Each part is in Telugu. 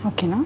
Okay, no?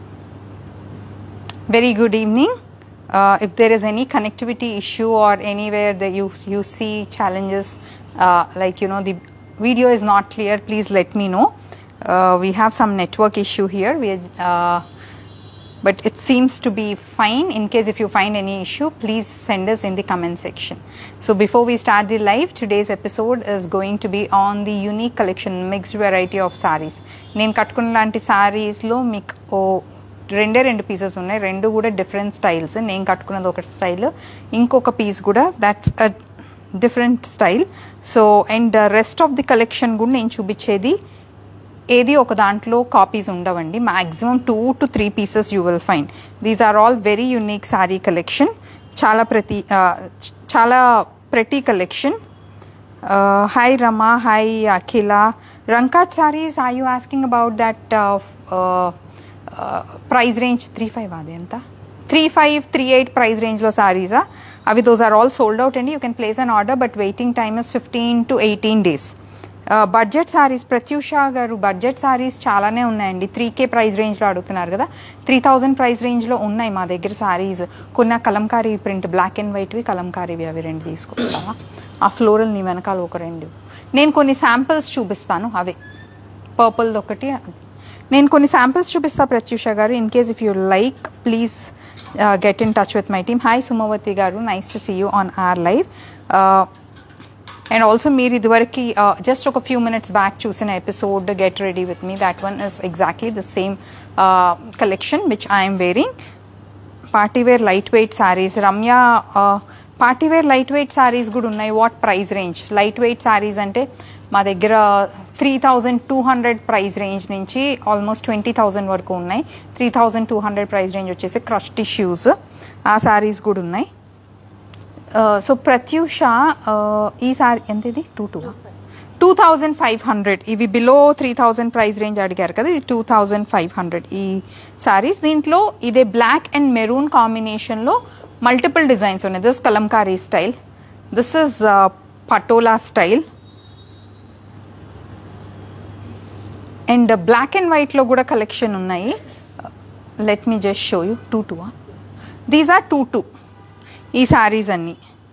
Very good evening. If there is any connectivity issue or anywhere that you see challenges, like the video is not clear, please let me know. We have some network issue here. But it seems to be fine. In case if you find any issue, please send us in the comment section. So before we start the live, today's episode is going to be on the unique collection, mixed variety of sarees. నేను కట్టుకున్న లాంటి సారీస్లో మీకు రెండు పీసెస్ ఉన్నాయి, రెండు కూడా డిఫరెంట్ స్టైల్స్. నేను కట్టుకున్నది ఒక స్టైల్, ఇంకొక పీస్ కూడా that's a different style. So and rest of the collection కూడా నేను చూపించేది ఏది ఒక దాంట్లో కాపీస్ ఉండవండి. Maximum 2 to 3 pieces you will find. These are all very unique saree collection. చాలా pretty collection. Hi Rama, hi Akhila. Rankat sarees, are you asking about that price range? 3.5 adi anta 3.5 3.8 price range lo sarees avi those are all sold out and you can place an order, but waiting time is 15 to 18 days. Budget sarees, Pratyusha garu budget saris చాలానే ఉన్నాయండి. 3K ప్రైస్ రేంజ్లో అడుగుతున్నారు కదా, 3000 ప్రైస్ రేంజ్లో ఉన్నాయి మా దగ్గర సారీస్. కొన్ని కలంకారీ ప్రింట్, బ్లాక్ అండ్ వైట్వి, కలంకారీవి, అవి రెండు తీసుకొస్తావా? ఆ ఫ్లోరల్ నీ వెనకాల ఒక రెండు. నేను కొన్ని శాంపిల్స్ చూపిస్తాను, అవే పర్పుల్ది ఒకటి. నేను కొన్ని శాంపిల్స్ చూపిస్తా Pratyusha garu. In case if you like, please get in touch with my team. Hi Sumavathi garu, nice to see you on our live. And also మీరు ఇదివరకు just ఒక few minutes back చూసిన episode Get Ready With Me, that one is exactly the same collection which I am wearing. Party wear lightweight sarees, Ramya party wear lightweight sarees కూడా ఉన్నాయి. What price range? Lightweight sarees అంటే మా దగ్గర 3200 ప్రైస్ రేంజ్ నుంచి ఆల్మోస్ట్ 20,000 వరకు ఉన్నాయి. 3200 ప్రైస్ రేంజ్ వచ్చేసి క్రష్ టిష్యూస్, ఆ సారీస్ కూడా ఉన్నాయి. సో ప్రత్యూష ఈ సారీ ఎంత? ఇది 2500. ఇవి బిలో 3000 ప్రైస్ రేంజ్ అడిగారు కదా, ఇది 2500 ఈ సారీస్. దీంట్లో ఇదే బ్లాక్ అండ్ మెరూన్ కాంబినేషన్లో మల్టిపుల్ డిజైన్స్ ఉన్నాయి. This Kalamkari style, this is Patola style, and black and వైట్లో కూడా కలెక్షన్ ఉన్నాయి. Let me just show you. 2 these are 2 ఈ సారీస్ అన్నీ.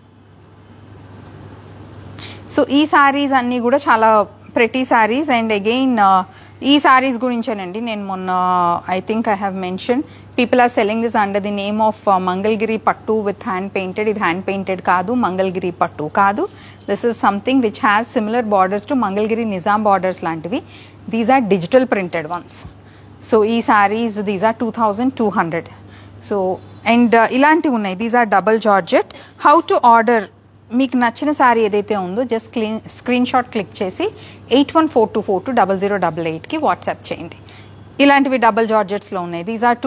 సో ఈ సారీస్ అన్నీ కూడా చాలా ప్రెటీ సారీస్. అండ్ అగైన్ ఈ సారీస్ గురించేనండి నేను మొన్న I think I have mention, people are selling this under the name of Mangalagiri pattu with hand painted. ఇది హ్యాండ్ పెయింటెడ్ కాదు, మంగళగిరి పట్టు కాదు. This is something which has similar borders to Mangalagiri Nizam borders లాంటివి. These are digital printed ones. So ఈ సారీస్ దీస్ ఆర్ 2200. సో అండ్ ఇలాంటివి ఉన్నాయి. These are double georgette. How to order? మీకు నచ్చిన సారీ ఏదైతే ఉందో జస్ట్ స్క్రీన్ షాట్ క్లిక్ చేసి 8142420088కి వాట్సాప్ చేయండి. ఇలాంటివి డబల్ జార్జెట్స్లో ఉన్నాయి. These are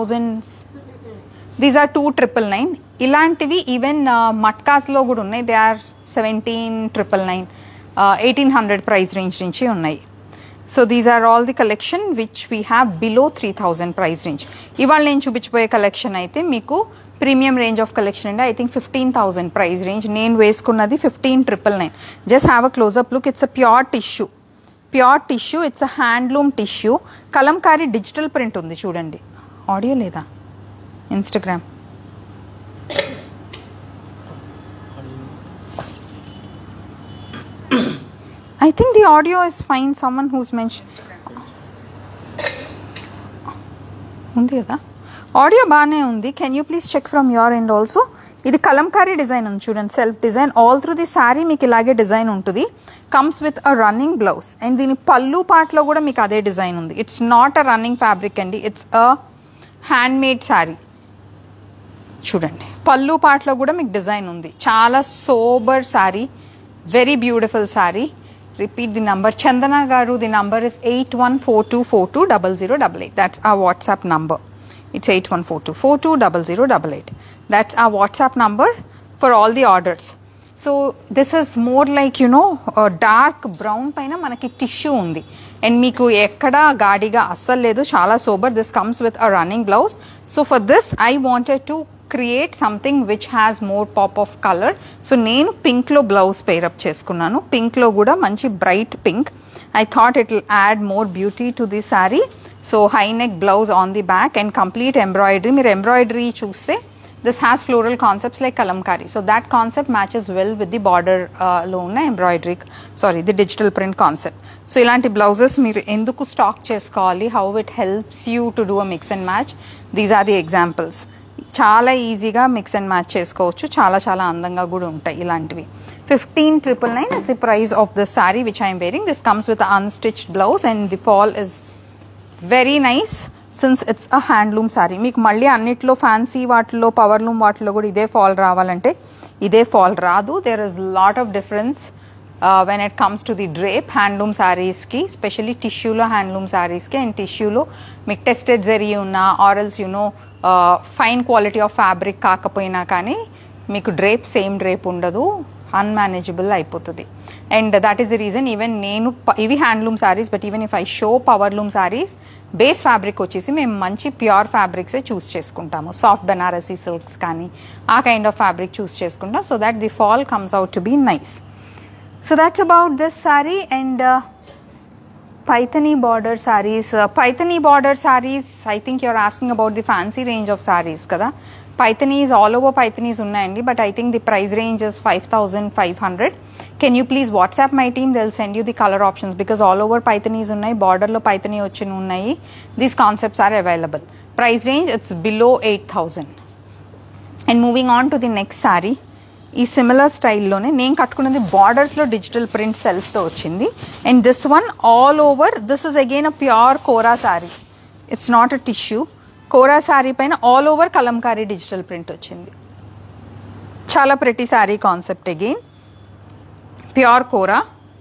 2999. ఇలాంటివి ఈవెన్ మట్కాస్లో కూడా ఉన్నాయి. దే ఆర్ 17999, 1800 ప్రైస్ రేంజ్ నుంచి ఉన్నాయి. So these are all the collection which we have below 3000 price range. ఇవాళ నేను చూపించబోయే కలెక్షన్ అయితే మీకు ప్రీమియం రేంజ్ ఆఫ్ కలెక్షన్ అండి. I think 15,000 price range. నేను వేసుకున్నది 15999. Just have a closeup look. It's a pure tissue, it's a handloom tissue. Kalamkari digital print ఉంది చూడండి. ఆడియో లేదా? Instagram I think the audio is fine. Someone who's mentioned ఉంది కదా, ఆడియో బాగానే ఉంది. Can you please check from your end also? ఇది కలంకారీ డిజైన్ ఉంది చూడండి, self design. All through the saree మీకు ఇలాగే డిజైన్ ఉంటుంది. Comes with a running blouse. And దీని పళ్ళు పార్ట్లో కూడా మీకు అదే డిజైన్ ఉంది. It's not a running fabric అండి, it's a handmade saree. చూడండి పళ్ళు పార్ట్లో కూడా మీకు డిజైన్ ఉంది. చాలా sober saree, very beautiful saree. Repeat the number. Chandana garu, the number is 8142420088. That's our WhatsApp number. It's 8142420088. That's our WhatsApp number for all the orders. So this is more like dark brown paina manaki tissue undi. And meeku ekkada gaadiga assal ledu, chala sober. This comes with a running blouse. So for this I wanted to create something which has more pop of color. So నేను pink లో blouse pair up చేసుకున్నాను. pink లో కూడా మంచి bright pink. I thought it will add more beauty to the saree. So high neck blouse on the back and complete embroidery. మీరు embroidery చూస్తే this has floral concepts like kalamkari. So that concept matches well with the border lo unna embroidery, sorry, the digital print concept. So ilanti blouses meer enduku stock chesukovali, how it helps you to do a mix and match. These are the examples. Chala easy ga mix and match chesukovachu, chala andanga kuda untayi ilantivi. 15,999 is the price of this saree which I am wearing. This comes with an unstitched blouse and the fall is very nice. Since it's a handloom saree, మీకు మళ్ళీ అన్నిట్లో ఫ్యాన్సీ వాటిలో పవర్లూమ్ వాటిలో కూడా ఇదే ఫాల్ రావాలంటే ఇదే ఫాల్ రాదు. There is lot of difference when it comes to the drape handloom శారీస్కి, స్పెషల్లీ టిష్యూలో హ్యాండ్లూమ్ శారీస్కి. అండ్ టిష్యూలో మీకు టెస్టెడ్ జరీ ఉన్న ఆరల్స్ you know fine quality of fabric కాకపోయినా కానీ మీకు డ్రేప్ సేమ్ డ్రేప్ ఉండదు, అన్మేనేజబుల్ అయిపోతుంది. And that is the reason even నేను ఇవి handloom sarees, but even if I show powerloom sarees base fabric వచ్చేసి మేము మంచి ప్యూర్ ఫ్యాబ్రిక్సే చూస్ చేసుకుంటాము. సాఫ్ట్ బెనారసీ సిల్క్స్ కానీ ఆ కైండ్ ఆఫ్ ఫ్యాబ్రిక్ చూస్ చేసుకుంటాం, so that the fall comes out to be nice. So that's about this saree. And Paithani border sarees, Paithani border sarees I think you're asking about the fancy range of sarees కదా. Pythanis, all over Pythanis unnayandi, but I think the price range is 5,500. Can you please WhatsApp my team? They'll send you the color options because all over Pythanis unnayi, border lo Pythani ochini unnayi. These concepts are available. Price range, it's below 8,000. And moving on to the next saree, ఈ సిమిలర్ స్టైల్లోనే నేను కట్టుకున్నది బార్డర్స్లో డిజిటల్ ప్రింట్ సెల్ఫ్తో వచ్చింది. And this one all over, this is again a pure kora saree, it's not a tissue. Kora saree పైన all over Kalamkari digital print వచ్చింది. చాలా pretty saree concept, again pure kora.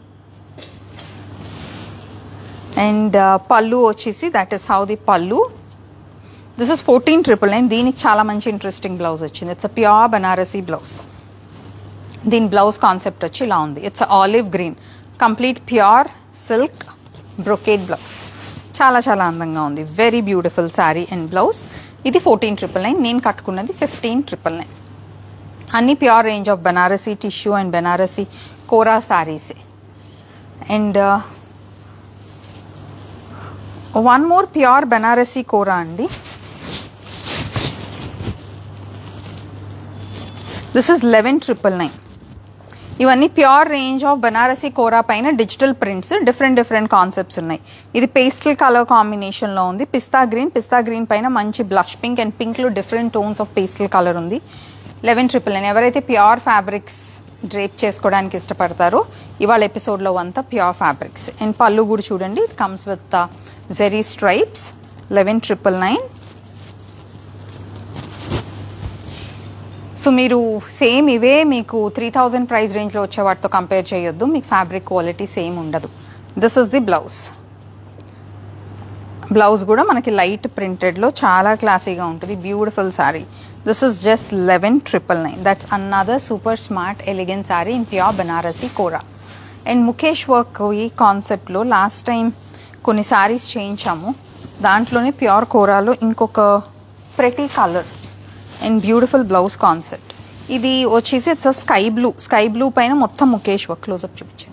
And పళ్ళు వచ్చేసి that is how the pallu. This is 14,999. దీనికి చాలా మంచి ఇంట్రెస్టింగ్ బ్లౌజ్ వచ్చింది. It's a pure Banarasi blouse. దీని బ్లౌజ్ కాన్సెప్ట్ వచ్చి ఇలా ఉంది. It's olive green, complete pure silk brocade blouse. చాలా అందంగా ఉంది. Very beautiful saree and blouse. ఇది 14,999. నేను కట్టుకున్నది 15,999. అన్ని pure range of Banarasi tissue and Banarasi kora శారీసే. And one more pure Banarasi kora అండి. This is 11,999. ఇవన్నీ pure range of Banarasi kora పైన డిజిటల్ ప్రింట్స్, డిఫరెంట్ కాన్సెప్ట్స్ ఉన్నాయి. ఇది పేస్టల్ కలర్ కాంబినేషన్లో ఉంది. పిస్తా గ్రీన్ పైన మంచి బ్లష్ పింక్ అండ్ పింక్లో different tones of pastel colour ఉంది. 11,999. ఎవరైతే ప్యూర్ ఫ్యాబ్రిక్స్ డ్రేప్ చేసుకోవడానికి ఇష్టపడతారో ఇవాళ ఎపిసోడ్లో అంతా ప్యూర్ ఫ్యాబ్రిక్స్. అండ్ పళ్ళు కూడా చూడండి, it comes with zari stripes. 11,999. So మీరు సేమ్ ఇవే మీకు 3,000 ప్రైస్ రేంజ్లో వచ్చే వాటితో కంపేర్ చేయొద్దు, మీకు ఫ్యాబ్రిక్ క్వాలిటీ సేమ్ ఉండదు. This is the blouse. Blouse కూడా మనకి లైట్ ప్రింటెడ్లో చాలా క్లాసీగా ఉంటుంది. Beautiful saree. This is just 11,999. That's another super smart elegant saree in pure Banarasi kora. And mukaish work ఈ కాన్సెప్ట్లో లాస్ట్ టైం కొన్ని శారీస్ చేయించాము. దాంట్లోనే ప్యూర్ కోరాలో ఇంకొక pretty colour and beautiful blouse concept. ఇది వచ్చేసి ఇట్స్ స్కై బ్లూ పైన మొత్తం ముఖేష్ వర్క్. క్లోజప్ చూపించండి.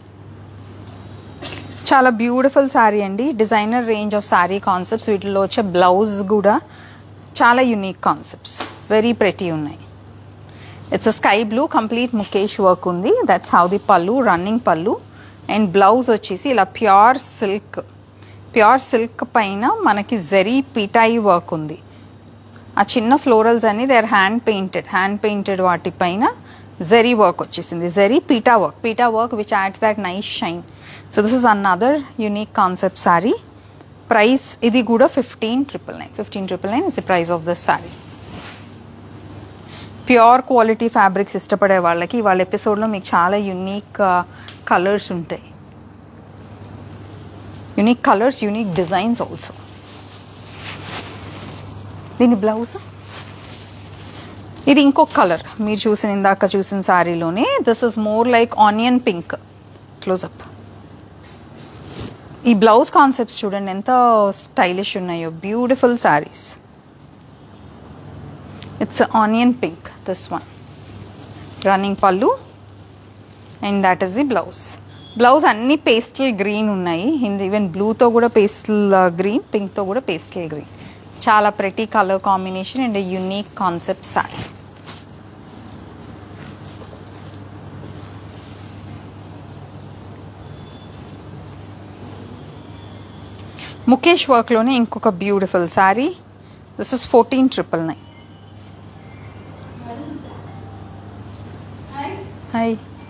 చాలా బ్యూటిఫుల్ శారీ అండి. Designer range of saree concepts. వీటిలో వచ్చే బ్లౌజ్ కూడా చాలా యునిక్ కాన్సెప్ట్స్, వెరీ ప్రెటీ ఉన్నాయి. It's a sky blue, complete mukaish work ఉంది. That's how the pallu, running pallu. And blouse వచ్చేసి ఇలా ప్యూర్ సిల్క్ పైన మనకి జరీ పీటాయి వర్క్ ఉంది. ఆ చిన్న ఫ్లోరల్స్ అని దే ఆర్ హ్యాండ్ పెయింటెడ్ వాటిపైన జరీ వర్క్ వచ్చేసింది. జరీ పీటా work which adds that nice shine. So this is another unique concept saree. Price ఇది కూడా 15,999. 15,999 is the price of this saree. Pure quality fabrics ఇష్టపడే వాళ్ళకి వాళ్ళ ఎపిసోడ్లో మీకు చాలా యూనిక్ కలర్స్ ఉంటాయి. Unique colours, unique designs also. దీని బ్లౌజ్ ఇది ఇంకొక కలర్ మీరు ఇందాక చూసిన శారీలోనే. This is more like onion pink. Close up. ఈ బ్లౌజ్ కాన్సెప్ట్స్ చూడండి ఎంత స్టైలిష్ ఉన్నాయో. Beautiful sarees. It's an onion pink, this one. Running pallu. And that is the blouse. Blouse anni pastel green unnai. Even blue to kuda pastel green, pink to kuda pastel green. Chala pretty color combination and a unique concept saree. Mukesh work lone inkoka beautiful saree. This is 14,999. Hi.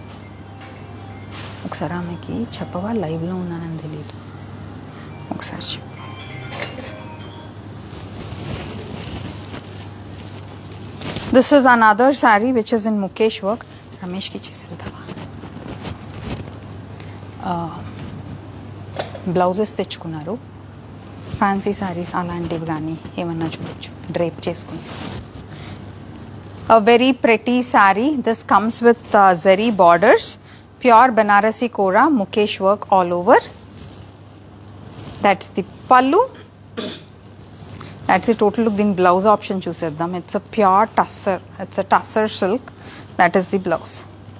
ఒకసారి ఆమెకి చెప్పవా లైవ్లో ఉన్నానని తెలియదు ఒకసారి చెప్పు. This is another saree which is in mukaish work. రమేష్కి ఇచ్చేసి వెళ్తావా? బ్లౌజెస్ తెచ్చుకున్నారు. ఫ్యాన్సీ శారీస్ అలాంటివి కానీ ఏమన్నా చూడొచ్చు డ్రేప్ చేసుకుని. A very pretty saree. This comes with zari borders, pure Banarasi Kora, Mukesh work all over. That's the pallu. That's the total look. Then blouse option chuseddam. It's a pure tussar. It's a tussar silk. That is the blouse.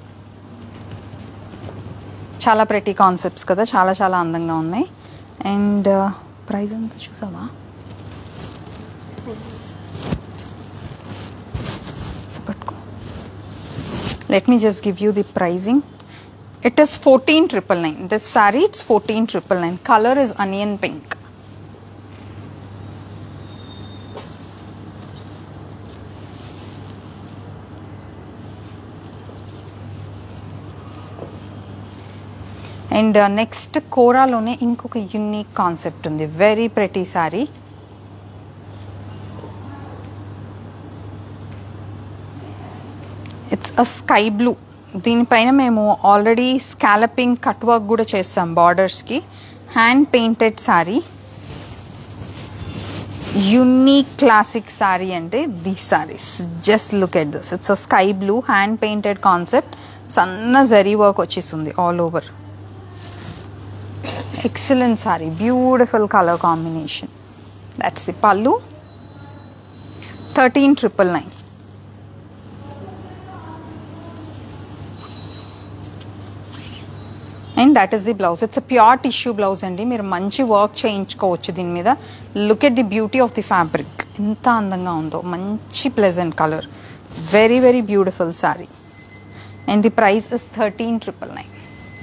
Chala pretty concepts kada. Chala chala andanga unnai. And price anta chusava? Let me just give you the pricing. It is 14,999. This saree, it's 14,999. Color is onion pink. And next Kora lone inkoka unique concept undi. Very pretty saree. It's a sky blue. దీనిపైన మేము ఆల్రెడీ స్కాలపింగ్ కట్ వర్క్ కూడా చేస్తాం బార్డర్స్కి. Hand painted saree, unique classic saree అంటే these sarees. Just look at this. It's a sky blue hand painted concept. సన్న జరీ వర్క్ వచ్చేస్తుంది all over. Excellent saree, beautiful colour combination. That's the pallu. 13,999. And that is the blouse. It's a pure tissue blouse andi. Meer manchi work cheyinchukovachu deen meeda. Look at the beauty of the fabric. Enta andanga undo. Manchi pleasant color. Very very beautiful saree. And the price is 13,999.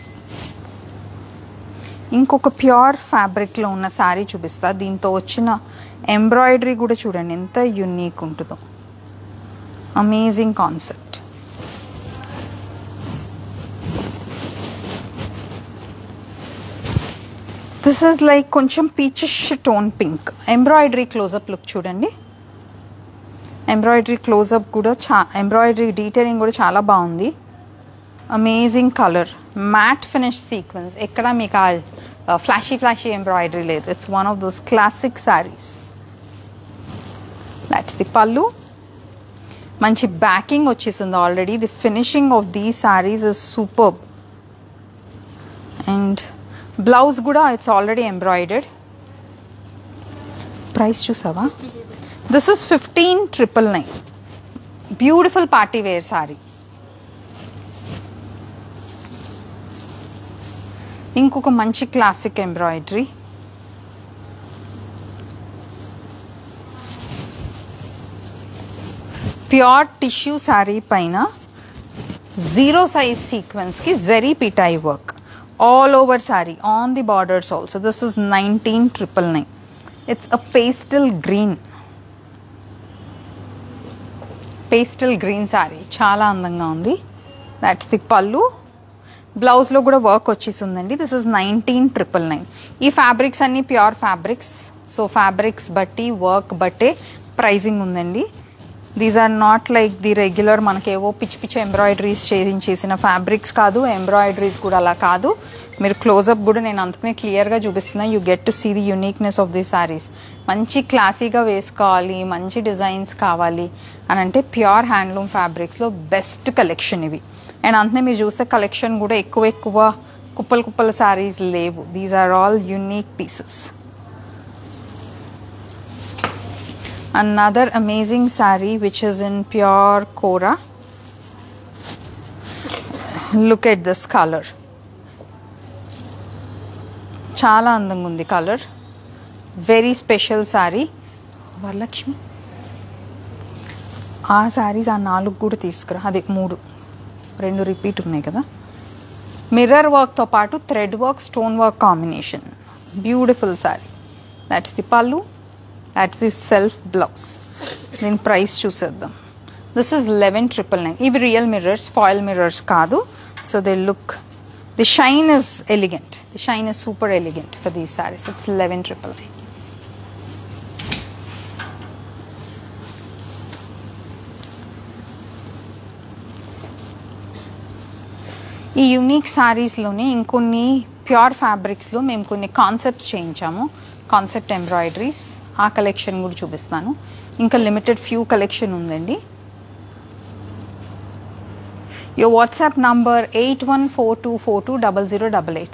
ఇంకొక ప్యూర్ ఫ్యాబ్రిక్ లో ఉన్న సారీ చూపిస్తా. దీంతో వచ్చిన ఎంబ్రాయిడరీ కూడా చూడండి ఎంత యూనిక్ ఉంటుందో. Amazing concept. This is like కొంచెం peachish tone pink. Embroidery close up look చూడండి. ఎంబ్రాయిడరీ క్లోజప్ కూడా ఎంబ్రాయిడరీ డీటెయిలింగ్ కూడా చాలా బాగుంది. Amazing colour. Matte finish sequins. ఎక్కడ మీకు ఆ ఫ్లాషీ ఫ్లాషీ ఎంబ్రాయిడరీ లేదు. It's one of those classic sarees. That's the pallu. మంచి బ్యాకింగ్ వచ్చేసింది already. The finishing of these sarees is superb. And blouse కూడా ఇట్స్ ఆల్రెడీ ఎంబ్రాయిడర్డ్. ప్రైస్ చూసావా? This is 15,999. Beautiful party wear saree. ఇంకొక మంచి classic embroidery. Pure tissue saree పైన జీరో సైజ్ సీక్వెన్స్కి జరీ పిటాయి work. All over saree on the borders also. This is 19,999. It's a pastel green. Pastel green saree. Chala andanga undi. That's the pallu. Blouse lo kuda work vachesundandi. This is 19,999. Ee fabrics anni pure fabrics. So fabrics batti work batte pricing undandi. These are not like the regular మనకేవో పిచ్చి పిచ్చి ఎంబ్రాయిడరీస్ చేసిన ఫ్యాబ్రిక్స్ కాదు. ఎంబ్రాయిడరీస్ కూడా అలా కాదు. మీరు క్లోజప్ కూడా నేను అందుకనే క్లియర్గా చూపిస్తున్నా. You get to see the uniqueness of the sarees. మంచి క్లాసీగా వేసుకోవాలి, మంచి డిజైన్స్ కావాలి అని అంటే ప్యూర్ హ్యాండ్లూమ్ ఫ్యాబ్రిక్స్లో బెస్ట్ కలెక్షన్ ఇవి. అండ్ అంతనే మీరు చూస్తే కలెక్షన్ కూడా ఎక్కువ కుప్పల సారీస్ లేవు. These are all unique pieces. Another amazing saree which is in pure Kora. Look at this color. చాలా అందంగా ఉంది colour. Very special saree. Varalakshmi ఆ శారీస్ ఆ 4 కూడా తీసుకురా. అది 2 రిపీట్ ఉన్నాయి కదా. మిర్రర్ వర్క్తో పాటు thread work, stone work combination. Beautiful saree. That's the pallu, that's the self blouse. దీని ప్రైస్ చూసేద్దాం. This is 11,999. ఇవి రియల్ మిర్రర్స్, ఫాయిల్ మిర్రర్స్ కాదు. So they look, the shine is elegant. The shine is super elegant for these sarees. It's 11,999. ఈ యూనిక్ శారీస్లోనే ఇంకొన్ని ప్యూర్ ఫ్యాబ్రిక్స్లో మేము కొన్ని కాన్సెప్ట్స్ చేయించాము. కాన్సెప్ట్ ఎంబ్రాయిడరీస్, ఆ కలెక్షన్ కూడా చూపిస్తాను. ఇంకా లిమిటెడ్ ఫ్యూ కలెక్షన్ ఉందండి. Your WhatsApp number 8142420088.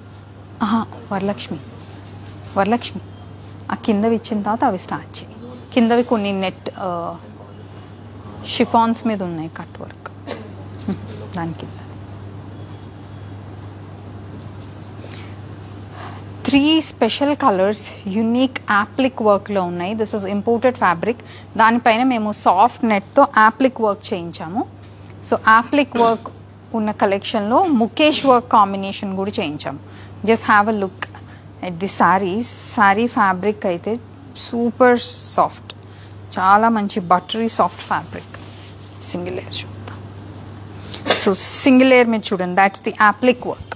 వరలక్ష్మి ఆ కిందవి ఇచ్చిన తర్వాత అవి స్టార్ట్ చేయి. కిందవి కొన్ని నెట్ షిఫాన్స్ మీద ఉన్నాయి కట్ వర్క్. దాని కింద 3 స్పెషల్ కలర్స్ యూనిక్ యాప్లిక్ వర్క్లో ఉన్నాయి. This is imported fabric. దానిపైన మేము సాఫ్ట్ నెట్తో యాప్లిక్ వర్క్ చేయించాము. సో యాప్లిక్ వర్క్ ఉన్న కలెక్షన్లో ముఖేష్ వర్క్ కాంబినేషన్ కూడా చేయించాము. Just have a look at the sarees. Saree fabric అయితే సూపర్ సాఫ్ట్, చాలా మంచి buttery soft fabric. Single layer చూద్దాం. సో సింగిల్ లేయర్ మీద చూడండి, that's the applique work.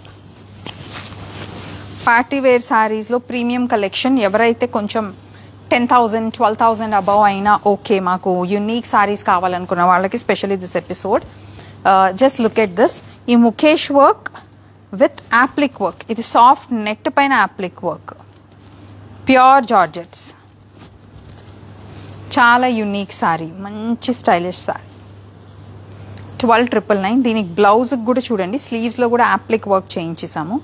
Party wear శారీస్లో ప్రీమియం కలెక్షన్. ఎవరైతే కొంచెం 10,000, 12,000 అబవ్ అయినా ఓకే, మాకు యూనిక్ సారీస్ కావాలనుకున్న వాళ్ళకి specially this episode. Just look at this. ఈ mukaish work with applique work. ఇది సాఫ్ట్ నెట్ పైన యాప్లిక్ వర్క్, ప్యూర్ జార్జెట్స్. చాలా యూనిక్ సారీ, మంచి స్టైలిష్ సారీ. 12,999. దీనికి బ్లౌజ్కి కూడా చూడండి, స్లీవ్స్లో కూడా యాప్లిక్ వర్క్ చేయించేసాము.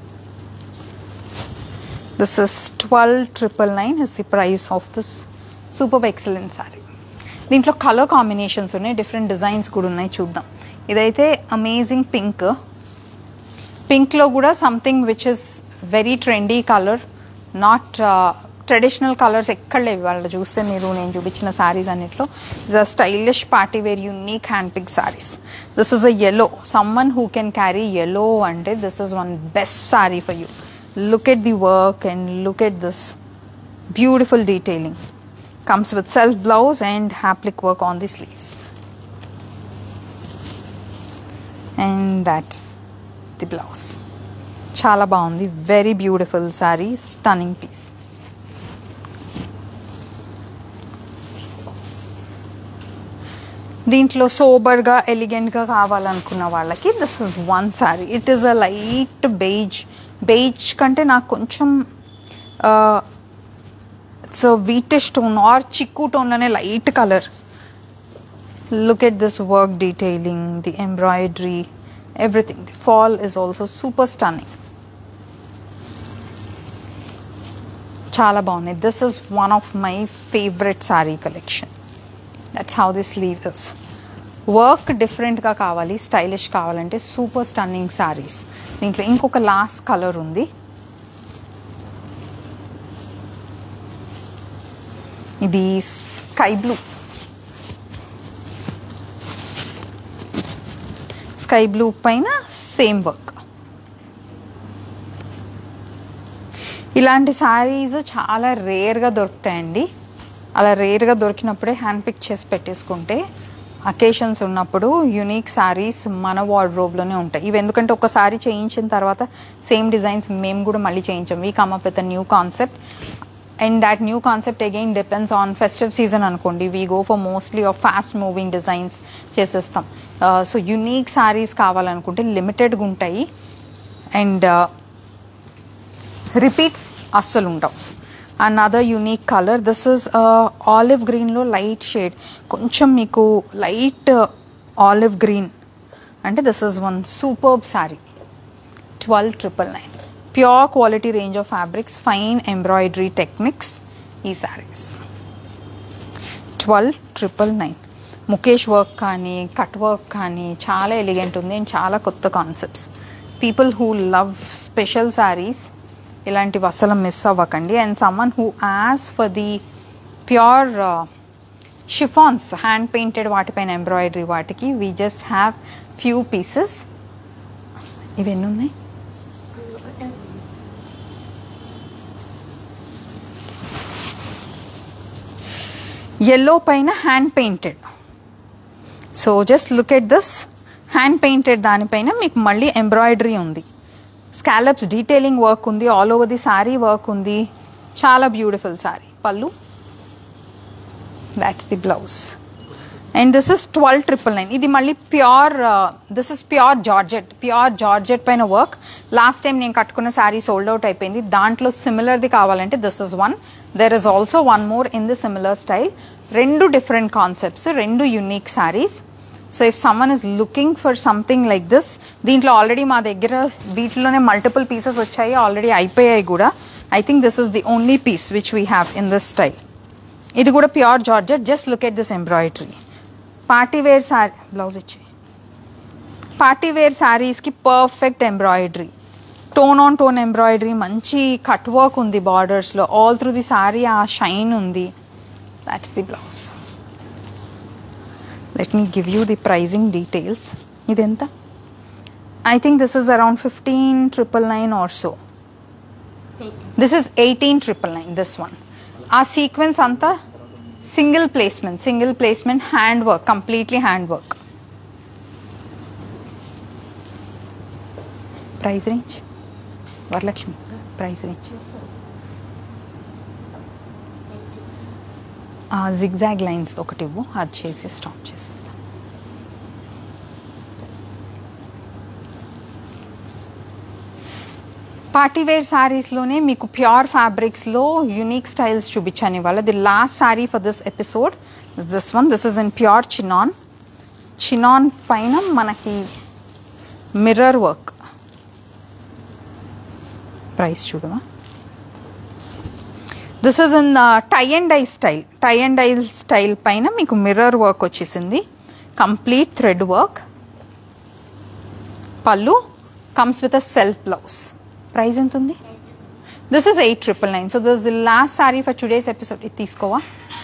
This is 12,999 is the price of this superb excellent saree. దీంట్లో కలర్ కాంబినేషన్స్ ఉన్నాయి, డిఫరెంట్ డిజైన్స్ కూడా ఉన్నాయి. చూద్దాం. ఇదైతే అమేజింగ్ పింక్. పింక్లో కూడా something which is very trendy colour. Not traditional colours ఎక్కడ లేవు వాళ్ళు చూస్తే మీరు నేను చూపించిన సారీస్ అన్నిట్లో. Is a stylish party wear unique hand pick sarees. This is a yellow. Someone who can carry yellow అంటే this is one best saree for you. Look at the work and look at this beautiful detailing. Comes with self blouse and applique work on the sleeves. And that's the blouse. Chala baagundi, very beautiful saree, stunning piece. దీంట్లో సోబర్గా ఎలిగెంట్గా కావాలనుకున్న వాళ్ళకి this is one saree. It is a light beige కంటే నాకు కొంచెం it's whitish tone or chikoo tone అనే light colour. Look at this work detailing, the embroidery, everything. The fall is also super stunning. చాలా బాగున్నాయి. This is one of my favourite saree collection. That's how the sleeve is. Work డిఫరెంట్గా కావాలి, స్టైలిష్ కావాలంటే సూపర్ స్టన్నింగ్ సారీస్. దీంట్లో ఇంకొక లాస్ట్ కలర్ ఉంది. ఇది స్కై బ్లూ. స్కై బ్లూ పైన సేమ్ వర్క్. ఇలాంటి సారీస్ చాలా రేర్గా దొరుకుతాయండి. అలా రేర్గా దొరికినప్పుడే హ్యాండ్ పిక్ చేసి పెట్టేసుకుంటే అకేషన్స్ ఉన్నప్పుడు యూనిక్ సారీస్ మన వార్డ్రోబ్లోనే ఉంటాయి. ఇవి ఎందుకంటే ఒకసారి చేయించిన తర్వాత సేమ్ డిజైన్స్ మేము కూడా మళ్ళీ చేయించాం. We come up with a new concept and that new concept again depends on festive season అనుకోండి. We go for mostly of fast moving designs చేసేస్తాం. సో యూనిక్ సారీస్ కావాలనుకుంటే లిమిటెడ్గా ఉంటాయి అండ్ రిపీట్స్ అస్సలు ఉండవు. another unique color. This is olive green lo light shade, koncham meeku light olive green ante this is one superb saree. 12,999. Pure quality range of fabrics, fine embroidery techniques ee sarees. 12,999. Mukaish work కానీ కట్ వర్క్ కానీ చాలా ఎలిగెంట్ ఉంది అండ్ చాలా కొత్త concepts. People who love special sarees ఇలాంటివి అసలు మిస్ అవ్వకండి. And someone who as for the pure chiffons hand painted వాటిపైన ఎంబ్రాయిడరీ వాటికి we just have few pieces. ఇవి ఎన్ని ఉన్నాయి? yellow పైన hand painted. So just look at this hand painted దానిపైన మీకు మళ్ళీ ఎంబ్రాయిడరీ ఉంది, స్కాలప్స్ డీటెయిలింగ్ వర్క్ ఉంది, all over the sari work ఉంది. చాలా beautiful saree. Pallu, that's the blouse. And this is 12,999. ఇది మళ్ళీ pure, this is pure georgette పైన వర్క్. లాస్ట్ టైం నేను కట్టుకున్న శారీ సోల్డ్ అవుట్ అయిపోయింది. దాంట్లో సిమిలర్ది కావాలంటే this is one. There is also one more in the similar style. రెండు డిఫరెంట్ కాన్సెప్ట్స్, రెండు unique sarees. So if someone is looking for something like this, దీంట్లో ఆల్రెడీ మా దగ్గర వీటిలోనే మల్టిపుల్ పీసెస్ వచ్చాయి, ఆల్రెడీ అయిపోయాయి కూడా. I think this is the only piece which we have in this style. ఇది కూడా pure georgette. Just look at this embroidery. Party wear saree, blouse ఇచ్చే పార్టీ వేర్ శారీస్కి perfect embroidery, tone on tone embroidery, మంచి కట్ వర్క్ ఉంది బార్డర్స్లో, ఆల్ త్రూ ది శారీ ఆ షైన్ ఉంది. That's the blouse. Let me give you the pricing details. ఇది ఎంత? I think this is around 15,999 or so. This is 18,999 this one. ఆ సీక్వెన్స్ అంతా single placement hand work, completely hand work. Price range Varalakshmi, price range zigzag lines ఒకటి ఇవ్వు, అది చేసి స్టాప్ చేసేద్దాం. పార్టీవేర్ శారీస్లోనే మీకు ప్యూర్ ఫ్యాబ్రిక్స్లో యూనిక్ స్టైల్స్ చూపించాను ఇవాళ. The last saree for this episode is this one. This is in pure chinon. Chinon పైన మనకి మిర్రర్ వర్క్. ప్రైస్ చూడమా. This is in tie and dye style. Tie and dye style పైన మీకు మిర్రర్ వర్క్ వచ్చేసింది, complete thread work. Pallu comes with a self blouse. Price ఎంత ఉంది? This is 8,999. So this the last saree for today's episode. ఇది తీసుకోవా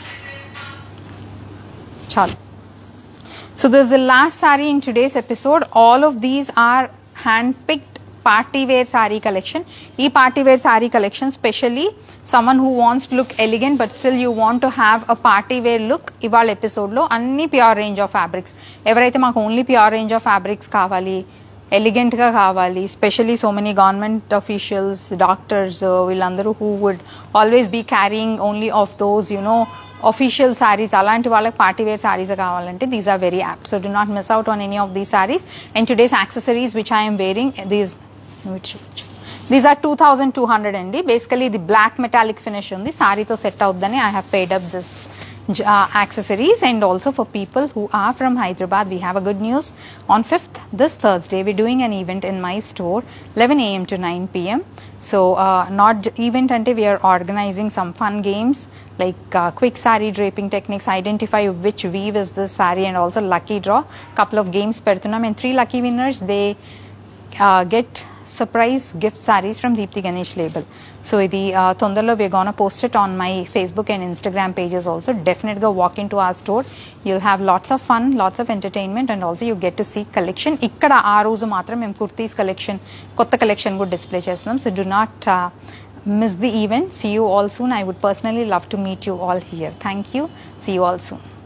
చాలు. So this the last saree in today's episode. All of these are hand picked party wear saree collection. ఈ party wear saree collection specially someone who wants to look elegant but still you want to have a party wear look. ఇవాళ ఎపిసోడ్లో అన్ని ప్యూర్ రేంజ్ ఆఫ్ ఫ్యాబ్రిక్స్. ఎవరైతే మాకు only pure range of fabrics కావాలి, ఎలిగెంట్గా కావాలి, specially so many government officials, doctors, వీళ్ళందరూ who would always be carrying only of those official sarees, అలాంటి వాళ్ళకి పార్టీ వేర్ sarees కావాలంటే these are very apt. So do not miss out on any of these sarees. And today's accessories which I am wearing, these are 2,200 అండి. బేసికలీ ఇది బ్లాక్ మెటాలిక్ ఫినిష్ ఉంది, సారీతో సెట్ అవుద్దని I have paid up this accessories. And also for people who are from Hyderabad, we have a good news. On 5th, this Thursday, we're doing an event in my store 11 a.m. to 9 p.m. So not event ante, we are organizing some fun games like quick saree draping techniques, identify which weave is this saree, and also lucky draw. Couple of games పెడుతున్నాం, and 3 lucky winners, they get surprise gift sarees from Deepthi Ganesh label. So idi tondalo we're gonna post it on my Facebook and Instagram pages also. Definitely walk into our store, you'll have lots of fun, lots of entertainment, and also you get to see collection. Ikkada aa roju matram em kurtis collection, kotta collection good display chestunam. So do not miss the event. See you all soon. I would personally love to meet you all here. Thank you. See you all soon.